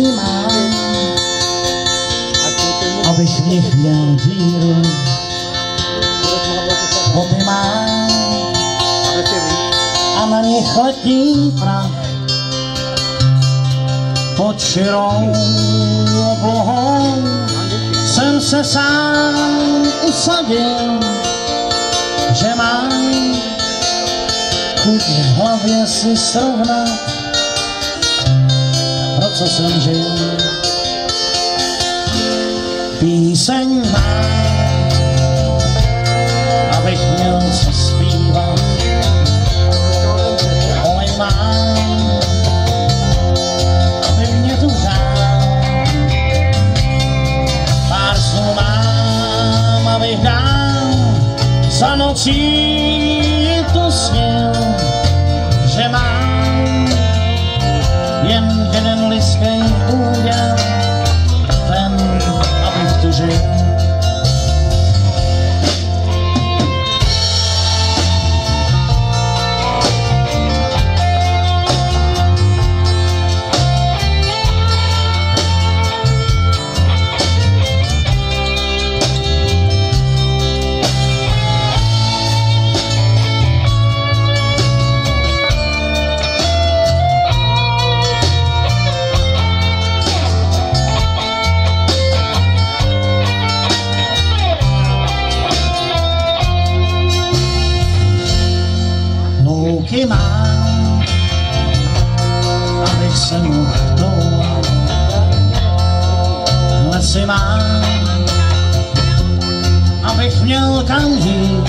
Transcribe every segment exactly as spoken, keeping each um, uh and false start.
mám, abych v nich měl díru. Boty mám a na nich letní prach. Pod širou oblohou jsem se sám usadil, že mám chuť v hlavě si srovnat, pro co jsem žil. Píseň mám, abych měl co zpívat, olej mám, aby mě tu hrál. Pár snů mám, abych dál za nocí tu snil, že mám jen jeden lidský úděl, ten, abych tu žil. Louky mám, abych se mohl toulat, lesy mám, abych měl kam jít,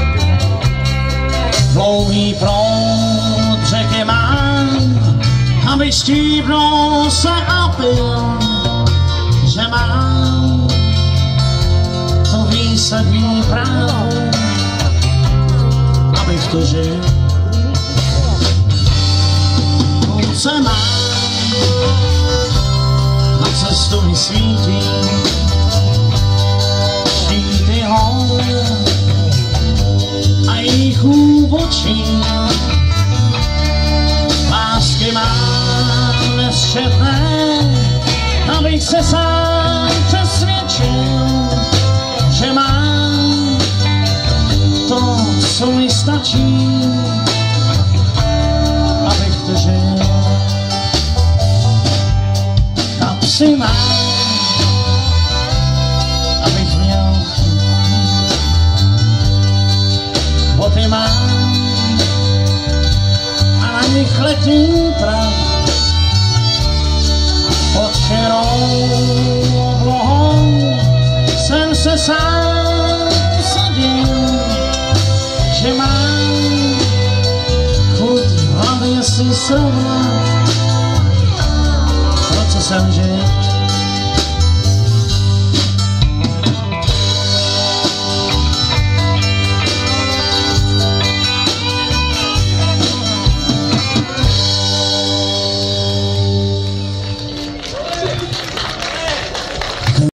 dlouhý proud řeky mám, abych stívnul se a pil, že mám to výsadní právo, abych to žil. Se mám, na cestu mi svítí štíty hor a jejich úbočí. Lásky mám nesčetné, abych se sám přesvědčil, že mám to, co mi stačí, abych to žil. Kapsy mám, abych měl chuť, boty mám a na nich letní prach. Pod širou oblohou jsem se sám usadil, že mám chuť v hlavě si srovnat, pro co jsem žil.